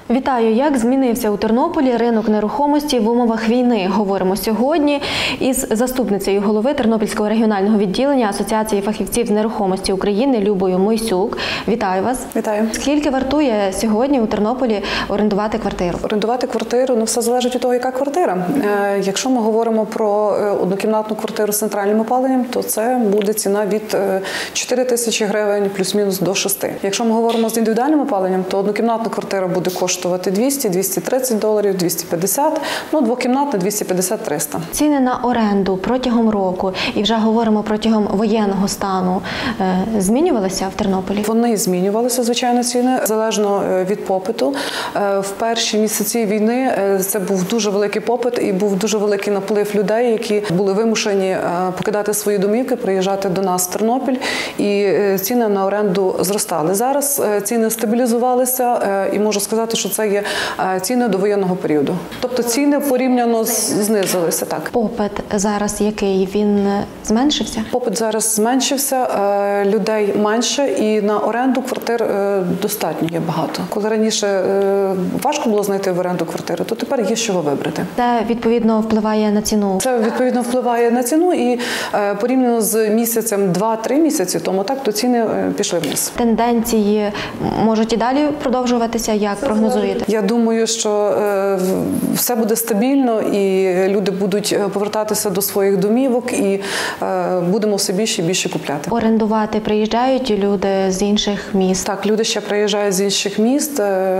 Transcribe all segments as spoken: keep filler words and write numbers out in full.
Вітаю! Як змінився у Тернополі ринок нерухомості в умовах війни? Говоримо сьогодні із заступницею голови Тернопільського регіонального відділення Асоціації фахівців з нерухомості України Любою Мойсюк. Вітаю вас! Вітаю! Скільки вартує сьогодні у Тернополі орендувати квартиру? Орендувати квартиру, ну все залежить від того, яка квартира. Е, якщо ми говоримо про однокімнатну квартиру з центральним опаленням, то це буде ціна від чотири тисячі гривень плюс-мінус до шести. Якщо ми говоримо з індивідуальним опаленням, то однокімнатна квартира буде коштувати коштувати двісті - двісті тридцять доларів, двісті п'ятдесят, ну двокімнатна двісті п'ятдесят - триста. Ціни на оренду протягом року, і вже говоримо протягом воєнного стану, змінювалися в Тернополі? Вони змінювалися, звичайно, ціни, залежно від попиту. В перші місяці війни це був дуже великий попит і був дуже великий наплив людей, які були вимушені покидати свої домівки, приїжджати до нас в Тернопіль, і ціни на оренду зростали. Зараз ціни стабілізувалися, і можу сказати, що це є ціни до воєнного періоду. Тобто ціни порівняно знизилися. Так. Попит зараз який? Він зменшився? Попит зараз зменшився, людей менше і на оренду квартир достатньо є багато. Коли раніше важко було знайти в оренду квартиру, то тепер є з чого вибрати. Це відповідно впливає на ціну? Це відповідно впливає на ціну і порівняно з місяцем два-три місяці тому, так, то ціни пішли вниз. Тенденції можуть і далі продовжуватися, як прогнозуєте? Я думаю, що е, все буде стабільно і люди будуть повертатися до своїх домівок і е, будемо все більше і більше купляти. Орендувати приїжджають люди з інших міст? Так, люди ще приїжджають з інших міст.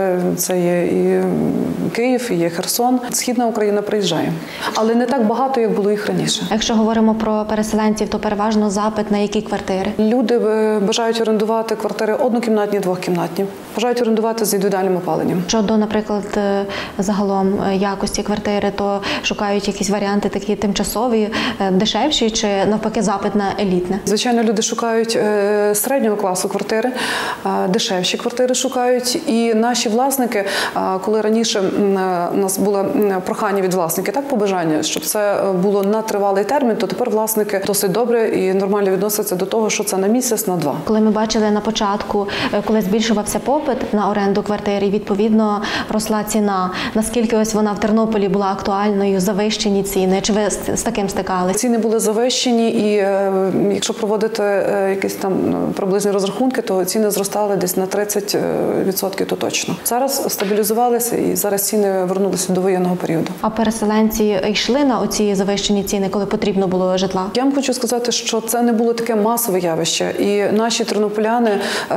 Це є і Київ, і є Херсон. Східна Україна приїжджає. Але не так багато, як було їх раніше. Якщо говоримо про переселенців, то переважно запит на які квартири? Люди бажають орендувати квартири однокімнатні, двокімнатні. Бажають орендувати з індивідуальним опаленням. Щодо, наприклад, загалом якості квартири, то шукають якісь варіанти такі тимчасові, дешевші, чи навпаки запит на елітне? Звичайно, люди шукають середнього класу квартири, дешевші квартири шукають. І наші власники, коли раніше у нас було прохання від власників, так, побажання, щоб це було на тривалий термін, то тепер власники досить добре і нормально відносяться до того, що це на місяць, на два. Коли ми бачили на початку, коли збільшувався попит на оренду квартири, відповідно росла ціна. Наскільки ось вона в Тернополі була актуальною, завищені ціни? Чи ви з таким стикалися? Ціни були завищені і якщо проводити якісь там приблизні розрахунки, то ціни зростали десь на тридцять відсотків, то точно. Зараз стабілізувалися і зараз ціни вернулися до воєнного періоду. А переселенці йшли на оці завищені ціни, коли потрібно було житла? Я вам хочу сказати, що це не було таке масове явище. І наші тернополяни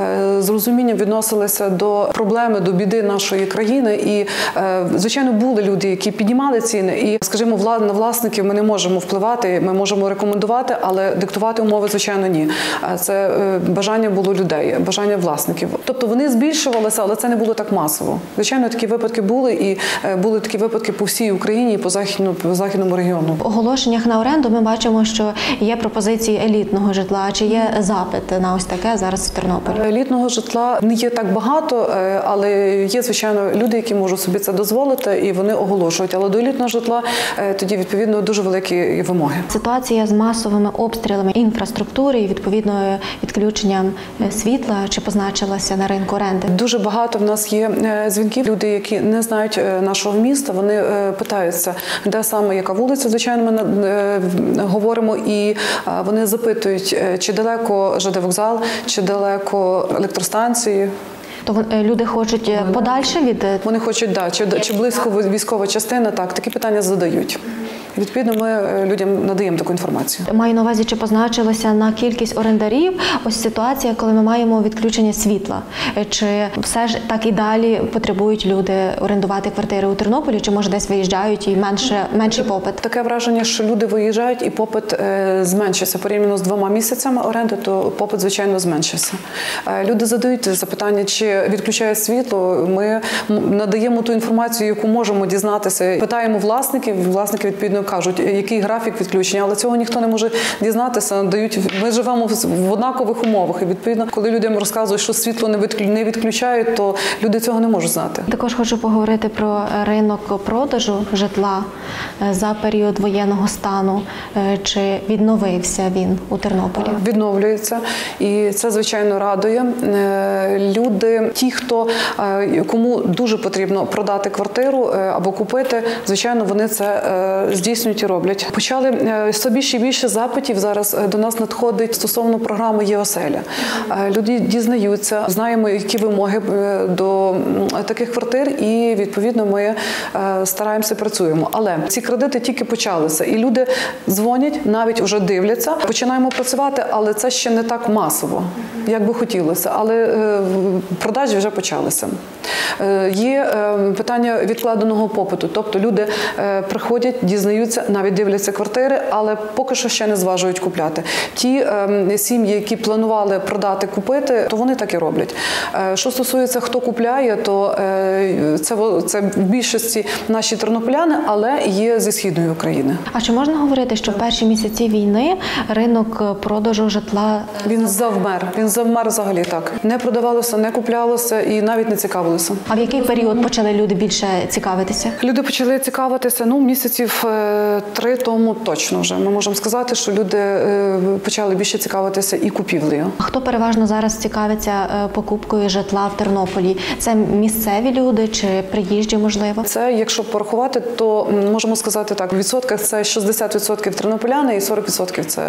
з розумінням відносилися до проблеми, до біди нашої країни. І, звичайно, були люди, які піднімали ціни. І, скажімо, на власників ми не можемо впливати, ми можемо рекомендувати, але диктувати умови, звичайно, ні. Це бажання було людей, бажання власників. Тобто вони збільшувалися, але це не було так масово. Звичайно, такі випадки були, і були такі випадки по всій Україні і по західному, по західному регіону. В оголошеннях на оренду ми бачимо, що є пропозиції елітного житла. Чи є запит на ось таке зараз в Тернополі? Елітного житла не є так багато, але є, звичайно, люди, які можуть собі це дозволити, і вони оголошують. Але до елітного житла тоді, відповідно, дуже великі вимоги. Ситуація з масовими обстрілами інфраструктури і, відповідно, відключенням світла, чи позначилася на ринку оренди? Дуже багато в нас є дзвінків. Люди, які не знають нашого міста, вони питаються, де саме, яка вулиця, звичайно, ми говоримо, і вони запитують, чи далеко ЖД вокзал, чи далеко електростанції. То люди хочуть подальше від... Вони хочуть, да, чи, чи близько військова частина, так, такі питання задають. Відповідно, ми людям надаємо таку інформацію. Маю на увазі, чи позначилася на кількість орендарів ось ситуація, коли ми маємо відключення світла? Чи все ж так і далі потребують люди орендувати квартири у Тернополі, чи може десь виїжджають і менше, менший попит? Таке враження, що люди виїжджають і попит е, зменшився. Порівняно з двома місяцями оренди, то попит, звичайно, зменшився. Е, люди задають запитання, чи відключають світло. Ми надаємо ту інформацію, яку можемо дізнатися. Питаємо власників, власники, відповідно, кажуть, який графік відключення, але цього ніхто не може дізнатися. Дають, ми живемо в однакових умовах, і відповідно, коли людям розказують, що світло не відключають, то люди цього не можуть знати. Також хочу поговорити про ринок продажу житла за період воєнного стану. Чи відновився він у Тернополі? Відновлюється, і це, звичайно, радує. Люди, ті, хто, кому дуже потрібно продати квартиру або купити, звичайно, вони це здійснюють і роблять. Почали все більше і більше запитів зараз до нас надходить стосовно програми «Є-оселя». Люди дізнаються, знаємо, які вимоги до таких квартир, і, відповідно, ми стараємося, працюємо. Але ці кредити тільки почалися, і люди дзвонять, навіть вже дивляться. Починаємо працювати, але це ще не так масово, як би хотілося. Але продажі вже почалися. Є питання відкладеного попиту. Тобто люди приходять, дізнаються, навіть дивляться квартири, але поки що ще не зважують купляти. Ті сім'ї, які планували продати, купити, то вони так і роблять. Що стосується, хто купляє, то це, це в більшості наші тернополяни, але є зі Східної України. А чи можна говорити, що в перші місяці війни ринок продажу житла... Він завмер. Він завмер взагалі так. Не продавалося, не куплялося і навіть не цікавилося. А в який період почали люди більше цікавитися? Люди почали цікавитися, ну, місяців три тому точно вже. Ми можемо сказати, що люди почали більше цікавитися і купівлею. А хто переважно зараз цікавиться покупкою житла в Тернополі? Це місцеві люди чи приїжджі, можливо? Це, якщо порахувати, то можемо сказати так, в відсотках це шістдесят відсотків тернополяни і сорок відсотків це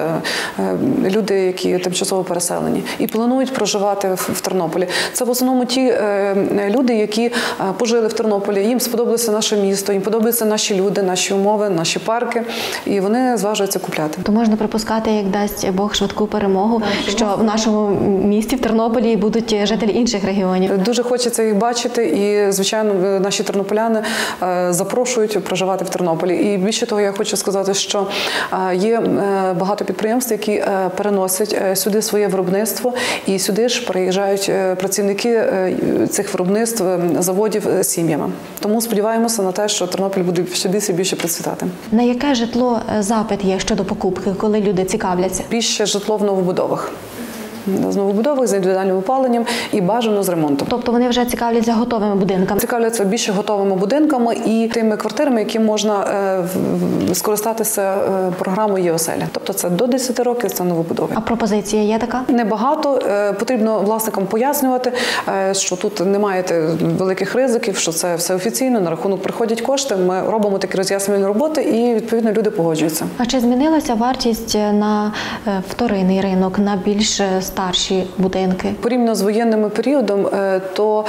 люди, які тимчасово переселені і планують проживати в Тернополі. Це в основному ті люди, які пожили в Тернополі, їм сподобалося наше місто, їм подобаються наші люди, наші умови, наші парки, і вони зважуються купляти. То можна припускати, як дасть Бог швидку перемогу, так, що в нашому місті, в Тернополі, будуть жителі інших регіонів. Дуже хочеться їх бачити, і, звичайно, наші тернополяни запрошують проживати в Тернополі. І більше того, я хочу сказати, що є багато підприємств, які переносять сюди своє виробництво, і сюди ж приїжджають працівники цих виробництв, заводів з сім'ями. Тому сподіваємося на те, що Тернопіль буде ще більше і більше процвітати. На яке житло запит є щодо покупки, коли люди цікавляться? Більше житло в новобудовах. З новобудових, з індивідуальним опаленням і бажано з ремонтом. Тобто вони вже цікавляться готовими будинками? Цікавляться більше готовими будинками і тими квартирами, які можна е, скористатися е, програмою «Є-оселя». Тобто це до десяти років, це новобудови. А пропозиція є така? Небагато. Е, потрібно власникам пояснювати, е, що тут немає великих ризиків, що це все офіційно, на рахунок приходять кошти, ми робимо такі роз'яснювальні роботи і, відповідно, люди погоджуються. А чи змінилася вартість на вторинний ринок, на більш старші будинки? Порівняно з воєнним періодом, то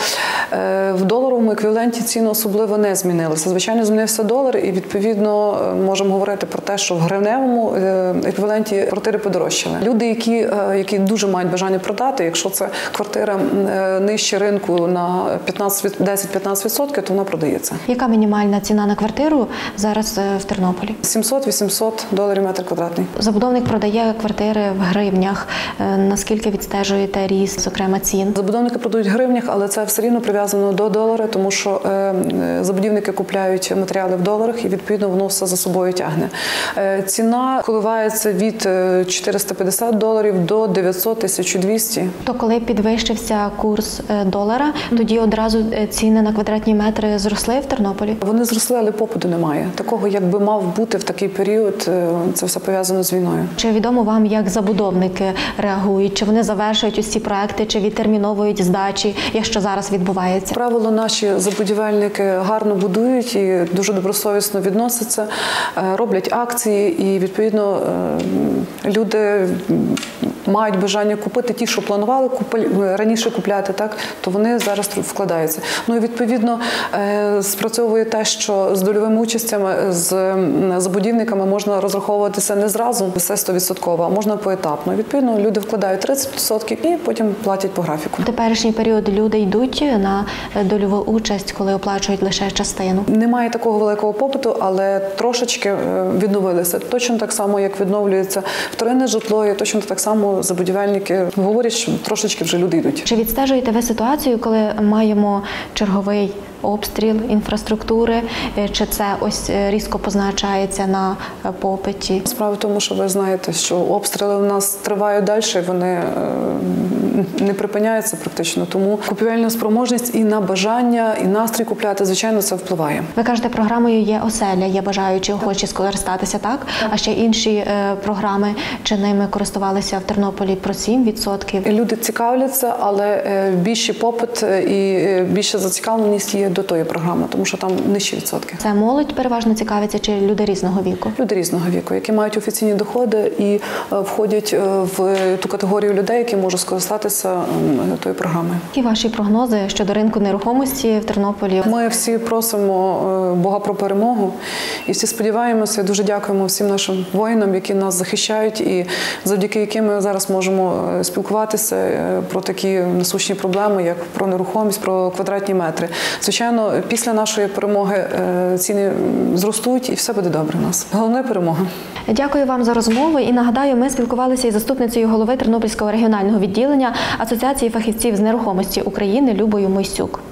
в доларовому еквіваленті ціни особливо не змінилися. Звичайно, змінився долар, і, відповідно, можемо говорити про те, що в гривневому еквіваленті квартири подорожчали. Люди, які, які дуже мають бажання продати, якщо це квартира нижче ринку на десять-п'ятнадцять відсотків, то вона продається. Яка мінімальна ціна на квартиру зараз в Тернополі? сімсот-вісімсот доларів метр квадратний. Забудовник продає квартири в гривнях. Наскільки відстежуєте ріст, зокрема, цін? Забудовники продають в гривнях, але це все рівно прив'язано до долара, тому що е, забудівники купляють матеріали в доларах і, відповідно, воно все за собою тягне. Е, ціна коливається від чотириста п'ятдесят доларів до дев'ятсот - тисяча двісті. То коли підвищився курс долара, тоді одразу ціни на квадратні метри зросли в Тернополі? Вони зросли, але попиту немає. Такого, як би мав бути в такий період, це все пов'язано з війною. Чи відомо вам, як забудовники реагують? Чи вони завершують усі проекти, чи відтерміновують здачі, якщо зараз відбувається? Правило, наші забудівельники гарно будують і дуже добросовісно відносяться, роблять акції і, відповідно, люди мають бажання купити ті, що планували раніше купляти, так, то вони зараз вкладаються. Ну і, відповідно, спрацьовує те, що з дольовими участями, з забудівниками можна розраховуватися не зразу, все сто відсотків, а можна поетапно. Відповідно, люди вкладають тридцять відсотків і потім платять по графіку. В теперішній період люди йдуть на дольову участь, коли оплачують лише частину? Немає такого великого попиту, але трошечки відновилися. Точно так само, як відновлюється вторинне житло, і точно так само забудівельники говорять, що трошечки вже люди йдуть. Чи відстежуєте ви ситуацію, коли маємо черговий обстріл інфраструктури, чи це ось різко позначається на попиті? Справа в тому, що ви знаєте, що обстріли у нас тривають далі, вони е, не припиняються практично. Тому купівельна спроможність і на бажання, і настрій купляти, звичайно, це впливає. Ви кажете, програмою є оселя, є бажаючі, охочі скористатися, так? так? А ще інші е, програми, чи ними користувалися в Тернополі про сім відсотків? Люди цікавляться, але е, більший попит і е, більша зацікавленість є до тої програми, тому що там нижчі відсотки. Це молодь переважно цікавиться, чи люди різного віку? Люди різного віку, які мають офіційні доходи і е, входять е, в ту категорію людей, які можуть скористатися е, тою програмою. Які ваші прогнози щодо ринку нерухомості в Тернополі? Ми всі просимо е, Бога про перемогу і всі сподіваємося, дуже дякуємо всім нашим воїнам, які нас захищають і завдяки яким ми зараз можемо спілкуватися е, про такі насущні проблеми, як про нерухомість, про квадратні метри. Звичайно, після нашої перемоги е, ціни зростуть і все буде добре у нас. Головне – перемога. Дякую вам за розмову і нагадаю, ми спілкувалися із заступницею голови Тернопільського регіонального відділення Асоціації фахівців з нерухомості України Любою Мойсюк.